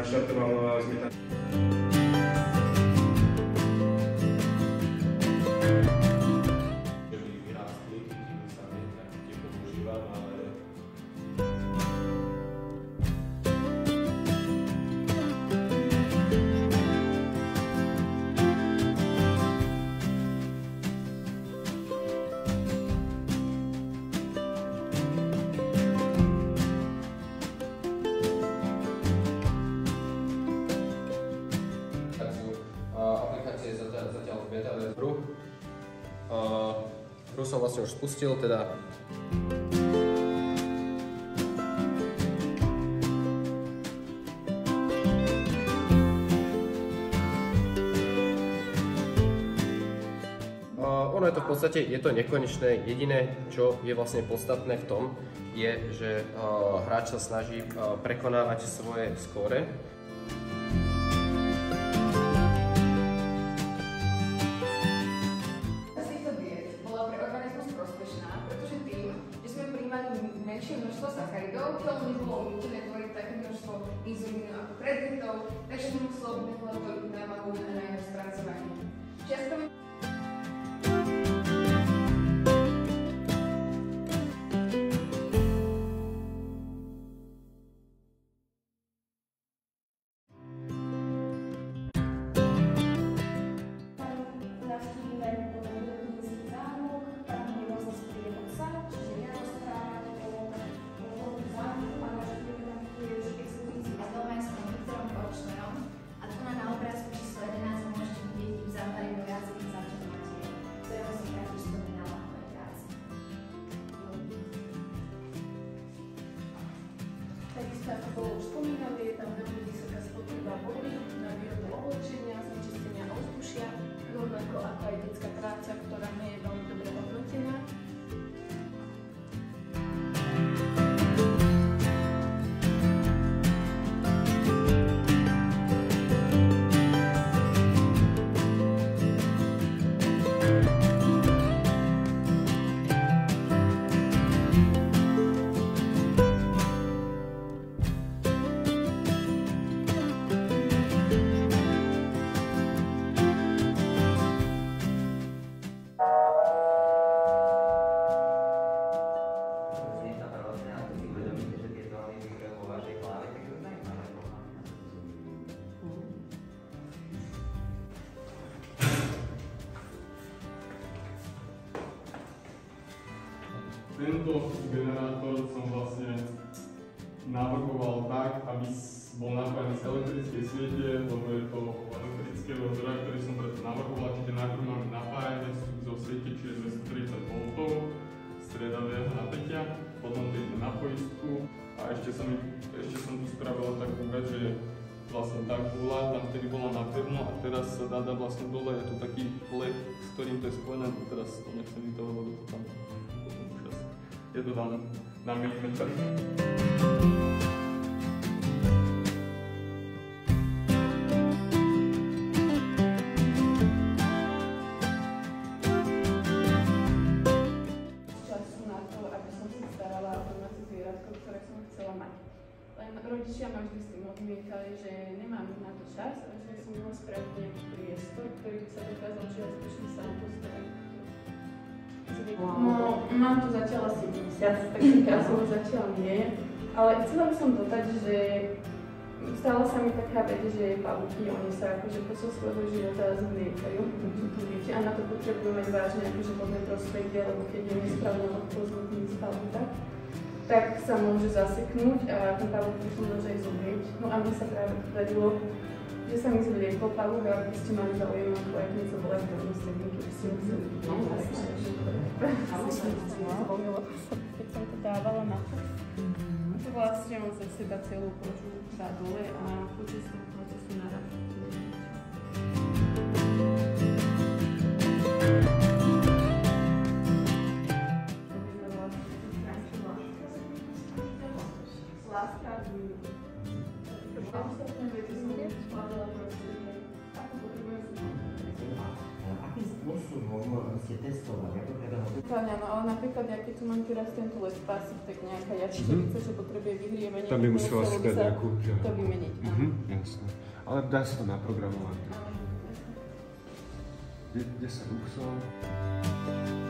naštartoval zmietač. Hru som vlastne už spustil, teda ono je to v podstate, je to nekonečné. Jediné, čo je vlastne podstatné v tom, je, že hráč sa snaží prekonávať svoje skóre. Menšie množstvo sacharidov, telo nebolo nútené tvoriť také množstvo inzulínu ako pred dietou, takže nemuselo obmedzovať toľko námahu na jeho spracovanie. Čiastkami takisto ako bolo už spomínané, je tam veľmi vysoká spotreba vody na výrobu oblečenia, znečistenia ovzdušia, rovnako ako aj detská práca, ktorá nie je veľmi dobre hodnotená. Tento generátor som vlastne navrhoval tak, aby bol napojený z elektrickej siete, lebo je to elektrického zdroja, ktorý som preto navrhoval, čiže najprv máme napájanie zo siete, čiže 230 V striedavého napätia, potom príde na poistku a ešte som tu spravil takú vec, že vlastne tá guľa tam vtedy bola napevno a teraz sa dá vlastne dole, je tu taký plek, s ktorým to je spojené, teraz to nechcem mi toho, lebo to tam je to tam na milimetr. Času na to, aby som si starala o domáce zvieratko, ktoré som chcela mať. Len rodičia ma vždy s tým odmietali, že nemám na to čas a že som mala spraviť nejaký priestor, ktorý by sa dokázal čiastočne sám postarať. No, mám tu zatiaľ asi mesiac, takže časovo zatiaľ nie, ale chcela by som dodať, že stala sa mi taká vec, že pavúky, oni sa akože počas svojho života zmliekajú, a na to potrebujú mať vážne akože vodné prostredie, lebo keď je nesprávne odpozorný z pavúka, tak sa môže zaseknúť a ten pavúk potom môže aj zomrieť. No a mne sa práve podarilo, že sa mi zvliekol pavúk, a aby ste mali záujem, ako aj keď sa bola v prostredí, keby ste museli keď som to dávala na to. To vlastne on za seba celú kožu dá dole a počas toho procesu narastá. Láska a dúru. Ostatné veci som skladala prostredie. Ako potrebujem si akým spôsobom možno ste testovali, ako teda No ale napríklad, ja keď tu mám teraz tento LED pásik, tak nejaká jačiteľica, že potrebuje vyhrievanie. Tam by musela si dať nejakú, že... To vymeniť. Jasné. Ale dá sa to naprogramovať. Kde sa Luxor?